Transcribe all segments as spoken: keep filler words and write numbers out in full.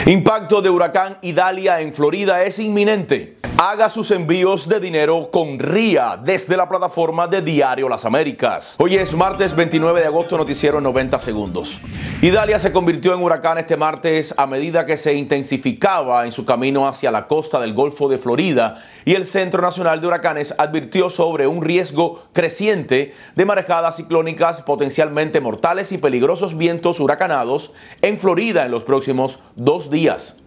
Impacto de huracán Idalia en Florida es inminente. Haga sus envíos de dinero con R I A desde la plataforma de Diario Las Américas. Hoy es martes veintinueve de agosto, noticiero en noventa segundos. Idalia se convirtió en huracán este martes a medida que se intensificaba en su camino hacia la costa del Golfo de Florida, y el Centro Nacional de Huracanes advirtió sobre un riesgo creciente de marejadas ciclónicas potencialmente mortales y peligrosos vientos huracanados en Florida en los próximos dos días.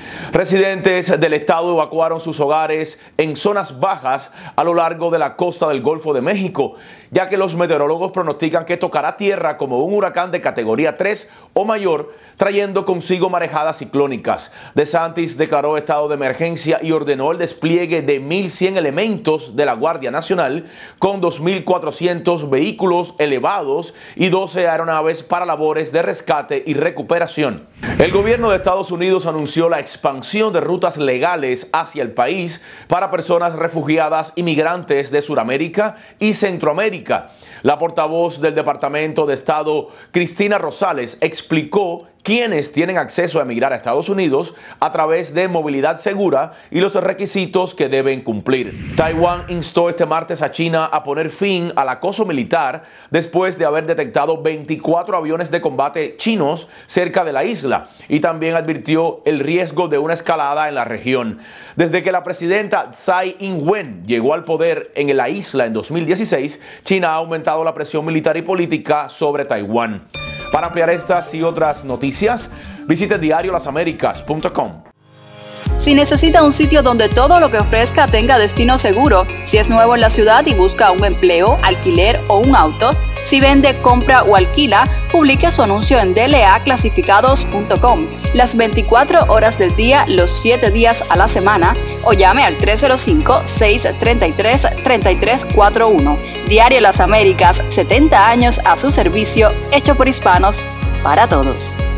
Residentes del estado evacuaron sus hogares en zonas bajas a lo largo de la costa del Golfo de México, ya que los meteorólogos pronostican que tocará tierra como un huracán de categoría tres o mayor, trayendo consigo marejadas ciclónicas. DeSantis declaró estado de emergencia y ordenó el despliegue de mil cien elementos de la Guardia Nacional con dos mil cuatrocientos vehículos elevados y doce aeronaves para labores de rescate y recuperación. El gobierno de Estados Unidos anunció la expansión de rutas legales hacia el país para personas refugiadas y migrantes de Sudamérica y Centroamérica. La portavoz del Departamento de Estado, Cristina Rosales, explicó quienes tienen acceso a emigrar a Estados Unidos a través de movilidad segura y los requisitos que deben cumplir. Taiwán instó este martes a China a poner fin al acoso militar después de haber detectado veinticuatro aviones de combate chinos cerca de la isla, y también advirtió el riesgo de una escalada en la región. Desde que la presidenta Tsai Ing-wen llegó al poder en la isla en dos mil dieciséis, China ha aumentado la presión militar y política sobre Taiwán. Para ampliar estas y otras noticias, visite diario las américas punto com. Si necesita un sitio donde todo lo que ofrezca tenga destino seguro, si es nuevo en la ciudad y busca un empleo, alquiler o un auto, si vende, compra o alquila, publique su anuncio en d l a clasificados punto com las veinticuatro horas del día, los siete días a la semana, o llame al tres cero cinco, seis tres tres, tres tres cuatro uno. Diario Las Américas, setenta años a su servicio, hecho por hispanos, para todos.